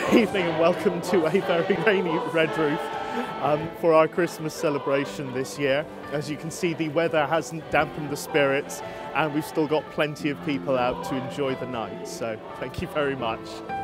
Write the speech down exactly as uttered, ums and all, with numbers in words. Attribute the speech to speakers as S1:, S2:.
S1: Good evening and welcome to a very rainy Redruth um, for our Christmas celebration this year. As you can see, the weather hasn't dampened the spirits and we've still got plenty of people out to enjoy the night, so thank you very much.